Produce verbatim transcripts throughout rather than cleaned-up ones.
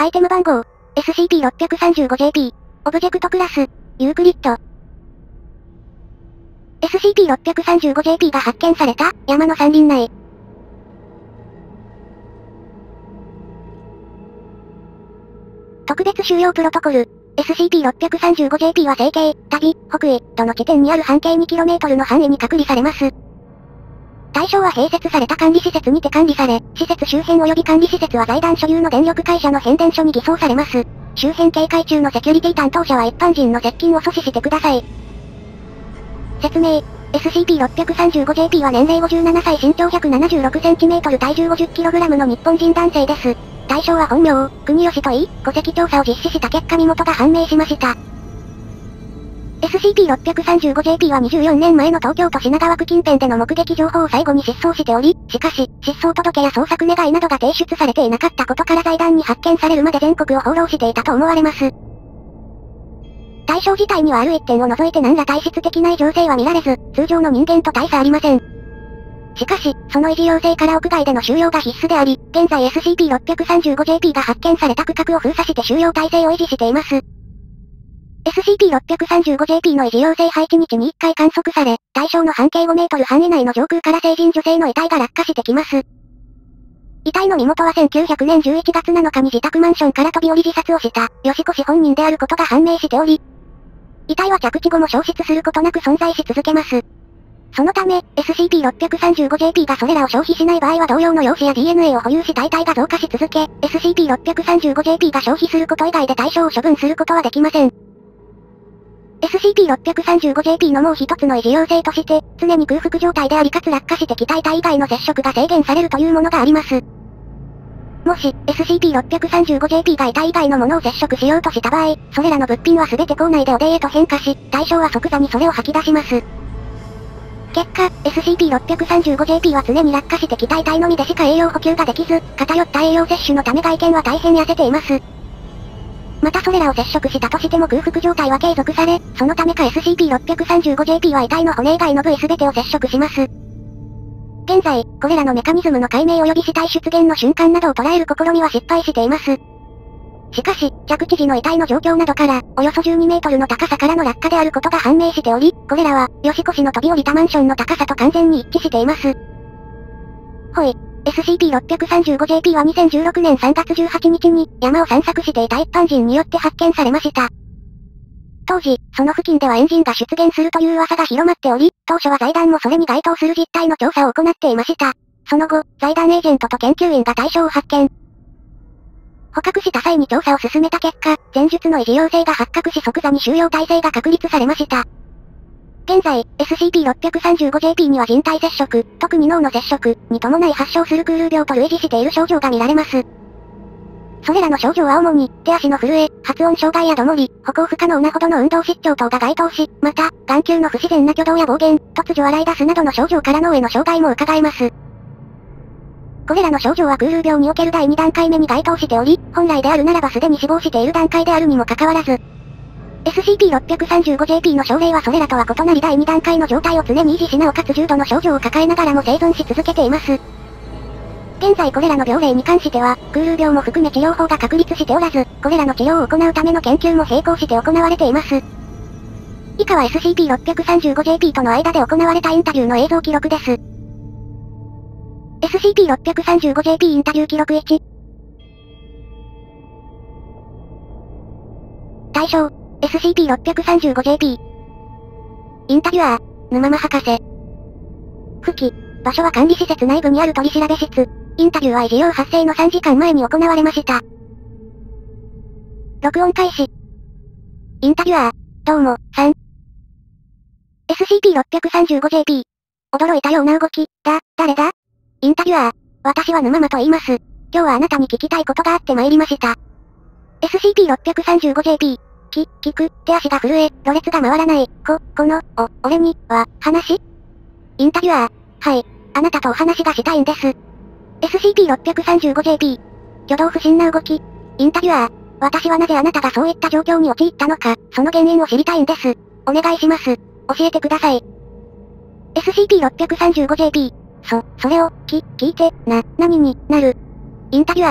アイテム番号、エスシーピーろくさんごジェーピー。オブジェクトクラス、ユークリッド。エスシーピーろくさんごジェーピー が発見された、山の山林内。特別収容プロトコル。エスシーピーろくさんごジェーピー は西経、旅、北緯、との地点にある半径 にキロメートル の範囲に隔離されます。対象は併設された管理施設にて管理され、施設周辺及び管理施設は財団所有の電力会社の変電所に偽装されます。周辺警戒中のセキュリティ担当者は一般人の接近を阻止してください。説明。エスシーピーろくさんごジェーピー は年齢ごじゅうななさい身長 ひゃくななじゅうろくセンチメートル 体重 ごじゅっキログラム の日本人男性です。対象は本名、国吉といい、戸籍調査を実施した結果身元が判明しました。エスシーピーろくさんごジェーピー はにじゅうよねんまえの東京都品川区近辺での目撃情報を最後に失踪しており、しかし、失踪届や捜索願いなどが提出されていなかったことから財団に発見されるまで全国を放浪していたと思われます。対象自体にはある一点を除いて何ら体質的な異常性は見られず、通常の人間と大差ありません。しかし、その維持要請から屋外での収容が必須であり、現在 エスシーピーろくさんごジェーピー が発見された区画を封鎖して収容体制を維持しています。エスシーピーろくさんごジェーピー の維持要請配置日にいっかい観測され、対象の半径ごメートル範囲内の上空から成人女性の遺体が落下してきます。遺体の身元はせんきゅうひゃくねんじゅういちがつなのかに自宅マンションから飛び降り自殺をした、吉越本人であることが判明しており、遺体は着地後も消失することなく存在し続けます。そのため、エスシーピーろくさんごジェーピー がそれらを消費しない場合は同様の用紙や ディーエヌエー を保有し体体が増加し続け、エスシーピーろくさんごジェーピー が消費すること以外で対象を処分することはできません。エスシーピーろくさんごジェーピー のもう一つの維持要請として、常に空腹状態でありかつ落下してき体体以外の接触が制限されるというものがあります。もし、エスシーピーろくさんごジェーピー が遺体以外のものを接触しようとした場合、それらの物品は全て校内で汚泥へと変化し、対象は即座にそれを吐き出します。結果、エスシーピーろくさんごジェーピー は常に落下してき体体のみでしか栄養補給ができず、偏った栄養摂取のため外見は大変痩せています。またそれらを接触したとしても空腹状態は継続され、そのためか エスシーピーろくさんごジェーピー は遺体の骨以外の部位全てを接触します。現在、これらのメカニズムの解明及び死体出現の瞬間などを捉える試みは失敗しています。しかし、着地時の遺体の状況などから、およそじゅうにメートルの高さからの落下であることが判明しており、これらは、吉越の飛び降りたマンションの高さと完全に一致しています。ほい。エスシーピーろくさんごジェーピー はにせんじゅうろくねんさんがつじゅうはちにちに、山を散策していた一般人によって発見されました。当時、その付近ではエンジンが出現するという噂が広まっており、当初は財団もそれに該当する実態の調査を行っていました。その後、財団エージェントと研究員が対象を発見。捕獲した際に調査を進めた結果、前述の維持要請が発覚し即座に収容体制が確立されました。現在、エスシーピーろくさんごジェーピー には人体接触、特に脳の接触に伴い発症する空洞病と類似している症状が見られます。それらの症状は主に、手足の震え、発音障害やどもり、歩行不可能なほどの運動失調等が該当し、また、眼球の不自然な挙動や暴言、突如洗い出すなどの症状から脳への障害も伺えます。これらの症状は空洞病におけるだいにだんかいめに該当しており、本来であるならばすでに死亡している段階であるにもかかわらず、エスシーピーろくさんごジェーピー の症例はそれらとは異なりだいにだんかいの状態を常に維持しなおかつ重度の症状を抱えながらも生存し続けています。現在これらの病例に関しては、空洞病も含め治療法が確立しておらず、これらの治療を行うための研究も並行して行われています。以下は エスシーピーろくさんごジェーピー との間で行われたインタビューの映像記録です。エスシーピーろくさんごジェーピー インタビュー記録いち。対象、エスシーピーろくさんごジェーピー。インタビュアー、沼間博士。付記、場所は管理施設内部にある取調室。インタビューは異事用発生のさんじかんまえに行われました。録音開始。インタビュアー、どうも、さん。エスシーピーろくさんごジェーピー。驚いたような動き、だ、誰だ？インタビュアー、私は沼間と言います。今日はあなたに聞きたいことがあって参りました。エスシーピーろくさんごジェーピー。き、聞く、手足が震え、ろれつが回らない、こ、この、お、俺に、は、話？インタビュアー、はい、あなたとお話がしたいんです。エスシーピーろくさんごジェーピー。挙動不審な動き。インタビュアー、私はなぜあなたがそういった状況に陥ったのか、その原因を知りたいんです。お願いします。教えてください。エスシーピーろくさんごジェーピー。そ、それを、き、聞いて、な、何になる。インタビュアー、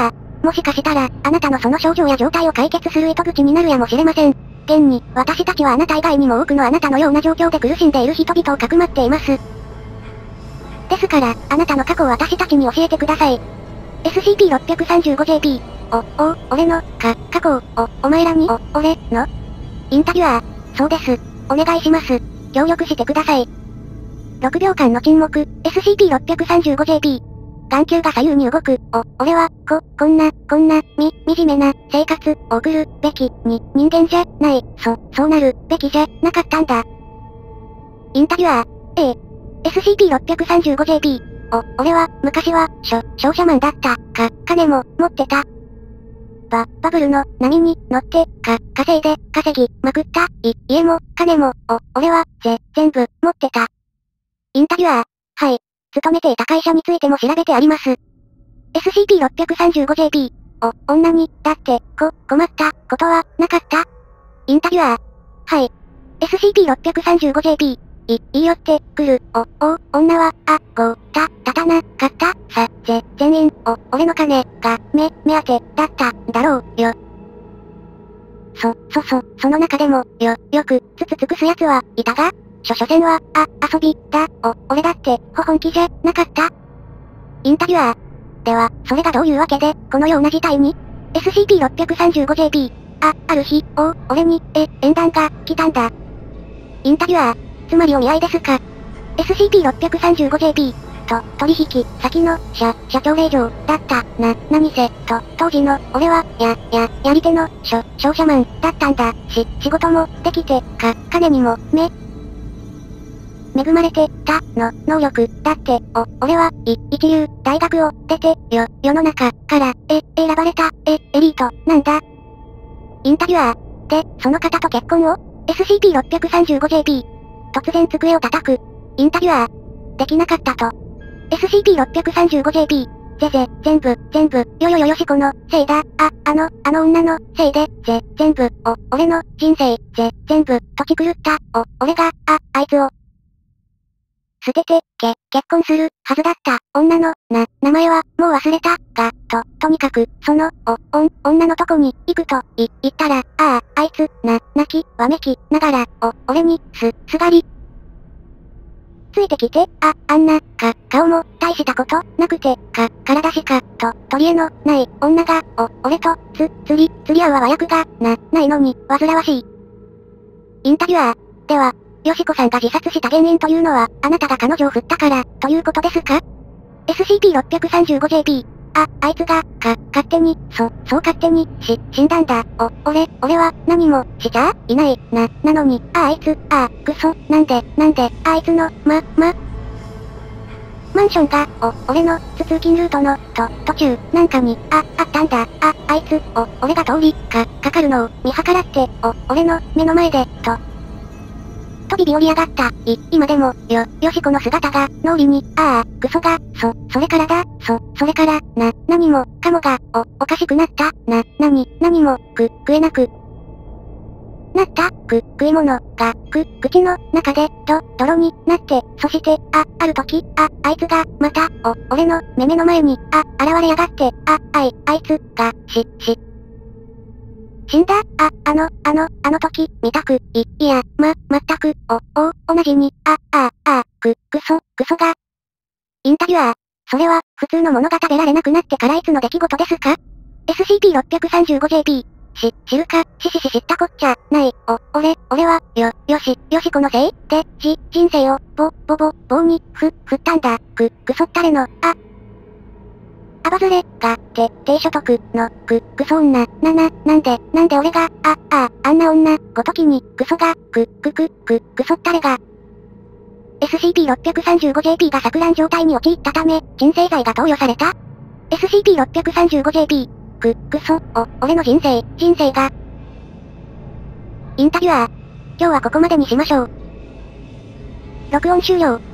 もしかしたら、あなたのその症状や状態を解決する糸口になるやもしれません。現に、私たちはあなた以外にも多くのあなたのような状況で苦しんでいる人々をかくまっています。ですから、あなたの過去を私たちに教えてください。エスシーピーろくさんごジェーピー。お、お、俺の、か、過去を、お、お前らに、お、俺、のインタビュアー。そうです。お願いします。協力してください。ろくびょうかんの沈黙、エスシーピーろくさんごジェーピー。眼球が左右に動く。お、俺は、こ、こんな、こんな、み、惨めな、生活、を送る、べき、に、人間じゃ、ない、そ、そうなる、べきじゃ、なかったんだ。インタビュアー。ええ。エスシーピーろくさんごジェーピー。お、俺は、昔は、しょ、商社マンだった。か、金も、持ってた。バ、バブルの、波に、乗って、か、稼いで、稼ぎ、まくった。い、家も、金も、お、俺は、ぜ、全部、持ってた。インタビュアー。はい。勤めていた会社についても調べてあります。エスシーピーろくさんごジェーピー。お、女に、だって、こ、困った、ことは、なかった。インタビュアー。はい。エスシーピーろくさんごジェーピー。い、言い寄って、くる、お、お、女は、あ、ご、た、たたな、かった、さ、ぜ、全員、お、俺の金、が、め、目当て、だった、だろう、よ。そ、そそ、その中でも、よ、よく、つつ尽くす奴は、いたが、しょ、所詮は、あ、遊び、だ、お、俺だって、ほ本気じゃ、なかった。インタビュアー。では、それがどういうわけで、このような事態に ?エスシーピーろくさんごジェーピー。あ、ある日、お、俺に、え、縁談が、来たんだ。インタビュアー。つまりお見合いですか ?エスシーピーろくさんごジェーピー。と、取引、先の、社、社長令嬢、だった、な、何せ、と、当時の、俺は、や、や、やり手の、しょ、商社マン、だったんだ。し、仕事も、できて、か、金にも、め、恵まれて、た、の、能力、だって、お、俺は、い、一流、大学を、出て、よ、世の中、から、え、選ばれた、え、エリート、なんだ。インタビュアー。で、その方と結婚を ?エスシーピーろくさんごジェーピー。突然机を叩く。インタビュアー。できなかったと。エスシーピーろくさんごジェーピー。ぜぜ、全部、全部、よよよよしこの、せいだ、あ、あの、あの女の、せいで、ぜ、全部、お、俺の、人生、ぜ、全部、土地狂った、お、俺が、あ、あいつを、捨てて、け、結婚する、はずだった、女の、な、名前は、もう忘れた、が、と、とにかく、その、お、おん、女のとこに、行くと、い、言ったら、ああ、あいつ、な、泣き、わめき、ながら、お、俺に、す、すがり、ついてきて、あ、あんな、か、顔も、大したこと、なくて、か、体しか、と、取り柄の、ない、女が、お、俺と、つ、釣り、釣り合うは和訳が、な、ないのに、煩わしい。インタビュアー。では、よしこさんが自殺した原因というのは、あなたが彼女を振ったから、ということですか ?エスシーピーろくさんごジェーピー。あ、あいつが、か、勝手に、そ、そう勝手に、し、死んだんだ。お、俺、俺は、何も、しちゃいない、な、なのに、あ、あいつ、あ、クソ、なんで、なんで、あいつの、ま、ま、マンションが、お、俺の、通勤ルートの、と、途中、なんかに、あ、あったんだ。あ、あいつ、お、俺が通り、か、かかるのを、見計らって、お、俺の、目の前で、と、飛びび降り上がった。い、今でも、よ、よしこの姿が、脳裏に、ああ、クソが、そ、それからだ、そ、それから、な、何も、かもが、お、おかしくなった、な、なに、何も、く、食えなく、なった、く、食い物、が、く、口の、中で、ど、泥になって、そして、あ、ある時、あ、あいつが、また、お、俺の、目目の前に、あ、現れやがって、あ、あい、あいつ、が、し、し、死んだあ、あの、あの、あの時、見たく、い、いや、ま、まったく、お、お、同じに、あ、あ、あ、く、くそ、くそが。インタビュアー。それは、普通のものが食べられなくなってからいつの出来事ですか ?エスシーピーろくさんごジェーピー。し、知るか、ししし知ったこっちゃ、ない、お、俺、俺は、よ、よし、よしこのせいで、じ、人生を、ぼ、ぼぼ、棒に、ふ、振ったんだ、く、くそったれの、あ、アバズレ、が、て、低所得、の、く、クソ女、なな、なんで、なんで俺が、あ、あ、あんな女、ごときに、クソが、く、くく、く、クソったれが。エスシーピーろくさんごジェーピー が錯乱状態に陥ったため、鎮静剤が投与された ?エスシーピーろくさんごジェーピー。く、クソ、お、俺の人生、人生が。インタビュアー。今日はここまでにしましょう。録音終了。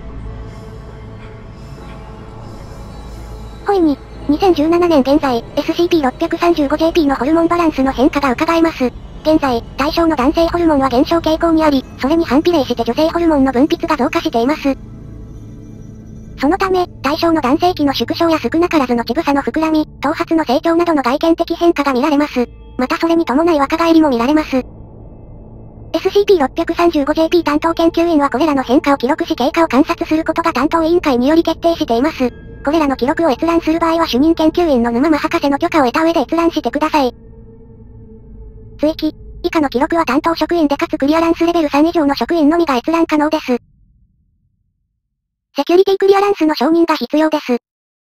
ほいに、にせんじゅうななねん現在、エスシーピーろくさんごジェーピー のホルモンバランスの変化が伺えます。現在、対象の男性ホルモンは減少傾向にあり、それに反比例して女性ホルモンの分泌が増加しています。 そのため、対象の男性器の縮小や少なからずの乳房の膨らみ、頭髪の成長などの外見的変化が見られます。またそれに伴い若返りも見られます。エスシーピーろくさんじゅうごジェーピー 担当研究員はこれらの変化を記録し経過を観察することが担当委員会により決定しています。これらの記録を閲覧する場合は主任研究員の沼間博士の許可を得た上で閲覧してください。追記。以下の記録は担当職員でかつクリアランスレベルさん以上の職員のみが閲覧可能です。セキュリティクリアランスの承認が必要です。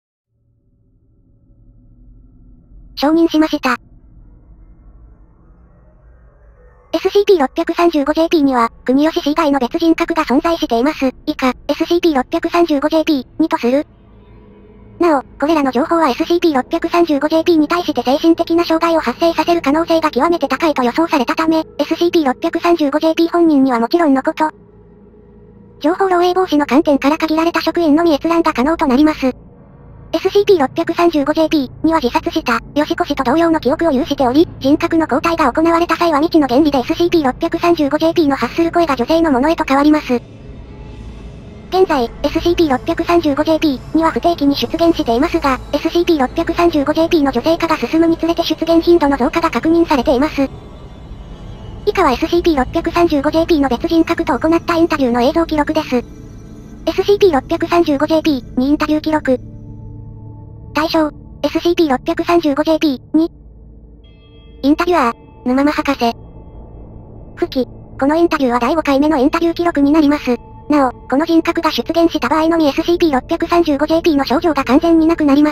承認しました。エスシーピーろくさんじゅうごジェーピー には、国吉氏以外の別人格が存在しています。以下、エスシーピーろくさんじゅうごジェーピー にとする。なお、これらの情報は エスシーピーろくさんじゅうごジェーピー に対して精神的な障害を発生させる可能性が極めて高いと予想されたため、エスシーピーろくさんじゅうごジェーピー 本人にはもちろんのこと、情報漏洩防止の観点から限られた職員のみ閲覧が可能となります。エスシーピーろくさんじゅうごジェーピー には自殺した、吉子氏と同様の記憶を有しており、人格の交代が行われた際は未知の原理で エスシーピーろくさんじゅうごジェーピー の発する声が女性のものへと変わります。現在、エスシーピーろくさんじゅうごジェーピー には不定期に出現していますが、エスシーピーろくさんじゅうごジェーピー の女性化が進むにつれて出現頻度の増加が確認されています。以下は エスシーピーろくさんじゅうごジェーピー の別人格と行ったインタビューの映像記録です。エスシーピーろくさんじゅうごジェーピー にインタビュー記録。対象、エスシーピーろくさんじゅうごジェーピー に。インタビュアー、沼間博士。付記、このインタビューはだいごかいめのインタビュー記録になります。なお、この人格が出現した場合のみ エスシーピーろくさんじゅうごジェーピー の症状が完全になくなります。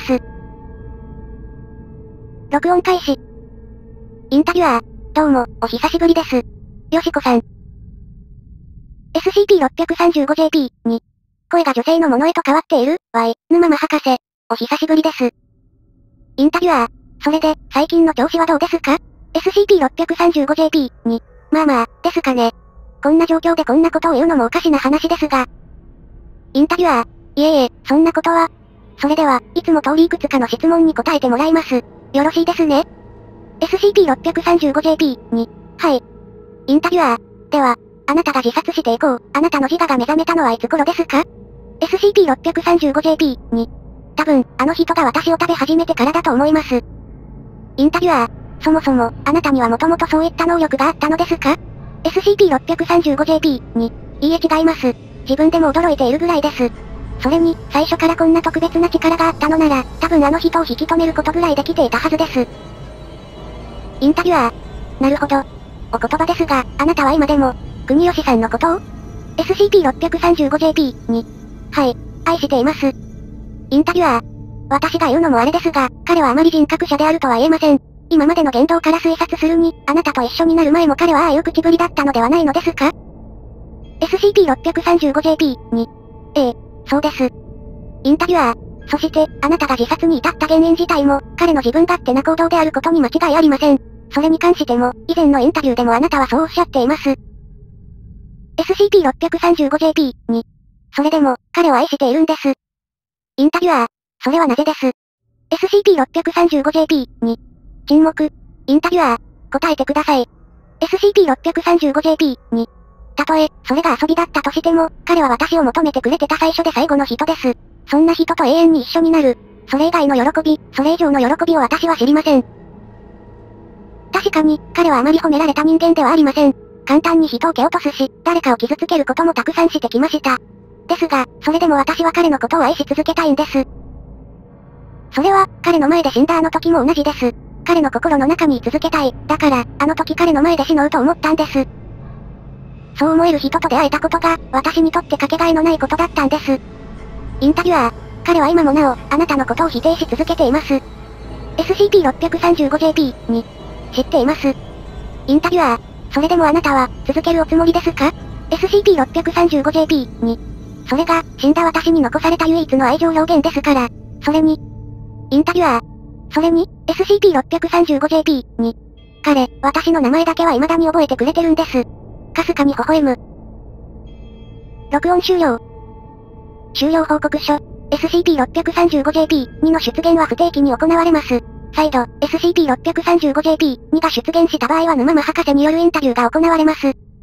録音開始。インタビュアー、どうも、お久しぶりです。よしこさん。エスシーピーろくさんじゅうごジェーピー に、声が女性のものへと変わっている、Y、沼間博士。お久しぶりです。インタビュアー、それで、最近の調子はどうですか？ エスシーピーろくさんじゅうごジェーピー に、まあまあ、ですかね。こんな状況でこんなことを言うのもおかしな話ですが。インタビュアー、いえいえ、そんなことは。それでは、いつも通りいくつかの質問に答えてもらいます。よろしいですね？ エスシーピーろくさんじゅうごジェーピー に、はい。インタビュアー、では、あなたが自殺して以降、あなたの自我が目覚めたのはいつ頃ですか？ エスシーピーろくさんじゅうごジェーピー に、多分、あの人が私を食べ始めてからだと思います。インタビュアー、そもそも、あなたにはもともとそういった能力があったのですか？ エスシーピーろくさんじゅうごジェーピー に、いいえ違います。自分でも驚いているぐらいです。それに、最初からこんな特別な力があったのなら、多分あの人を引き止めることぐらいできていたはずです。インタビュアー、なるほど。お言葉ですが、あなたは今でも、国吉さんのことを エスシーピーろくさんじゅうごジェーピー に、はい、愛しています。インタビュアー、私が言うのもあれですが、彼はあまり人格者であるとは言えません。今までの言動から推察するに、あなたと一緒になる前も彼はああいう口ぶりだったのではないのですか？ エスシーピーろくさんじゅうごジェーピー に、ええ、そうです。インタビュアー、そして、あなたが自殺に至った原因自体も、彼の自分勝手な行動であることに間違いありません。それに関しても、以前のインタビューでもあなたはそうおっしゃっています。エスシーピーろくさんじゅうごジェーピー に、それでも、彼を愛しているんです。インタビュアー、それはなぜです。エスシーピーろくさんじゅうごジェーピー に、沈黙。インタビュアー、答えてください。エスシーピーろくさんじゅうごジェーピー に、たとえ、それが遊びだったとしても、彼は私を求めてくれてた最初で最後の人です。そんな人と永遠に一緒になる。それ以外の喜び、それ以上の喜びを私は知りません。確かに、彼はあまり褒められた人間ではありません。簡単に人を蹴落とすし、誰かを傷つけることもたくさんしてきました。ですが、それでも私は彼のことを愛し続けたいんです。それは、彼の前で死んだあの時も同じです。彼の心の中に居続けたい。だから、あの時彼の前で死のうと思ったんです。そう思える人と出会えたことが、私にとってかけがえのないことだったんです。インタビュアー、彼は今もなお、あなたのことを否定し続けています。エスシーピーろくさんじゅうごジェーピー に、知っています。インタビュアー、それでもあなたは、続けるおつもりですか？ エスシーピーろくさんじゅうごジェーピー に、それが、死んだ私に残された唯一の愛情表現ですから、それに、インタビュアー、それに、エスシーピーろくさんじゅうごジェーピー に、彼、私の名前だけは未だに覚えてくれてるんです。かすかに微笑む。録音終了。終了報告書。エスシーピーろくさんじゅうごジェーピー にの出現は不定期に行われます。再度、エスシーピーろくさんじゅうごジェーピー にが出現した場合は沼間博士によるインタビューが行われます。